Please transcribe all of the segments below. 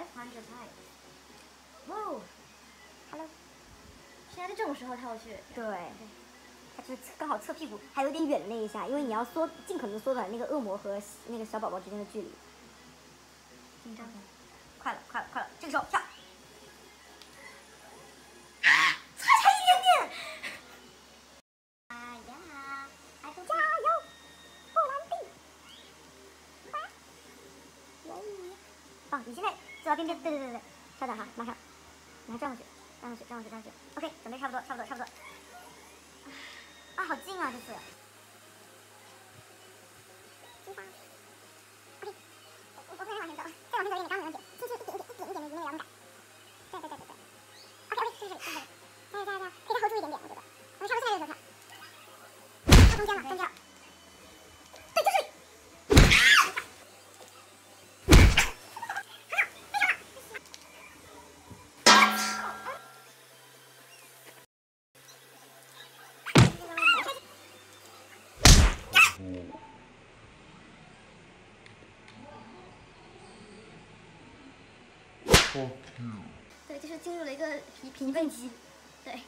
哇哦 ，Hello， 现在是这种时候套去。 对，它就是刚好侧屁股，还有点远那一下，因为你要尽可能缩短那个恶魔和那个小宝宝之间的距离。 紧张。 快了，这个时候跳。 哦，你现在走到边边，对，稍等哈，马上转过去，OK， 准备差不多。啊，好近啊，这次。出发。OK， 我可能往前走，再往前走一点，刚刚没问题，轻轻一点的移那个摇动感。对。OK， 是，对，可以再 hold 住一点点，我觉得。我们差不多现在就跳。到中间了，对，就是。 对，就是进入了一个平分期，对。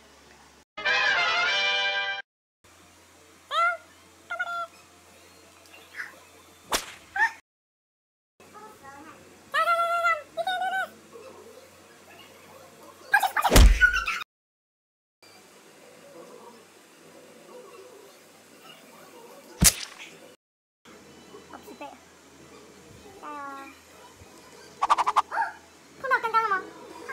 好疲惫啊！加油！碰到刚刚了吗？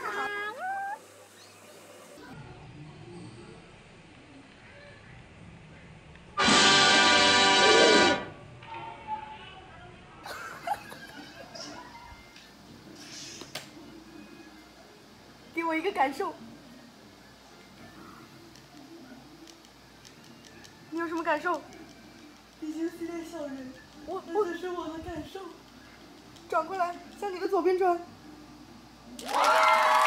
给我一个感受。你有什么感受？ 已经是个小人，这是我的感受。 转过来，向你的左边转。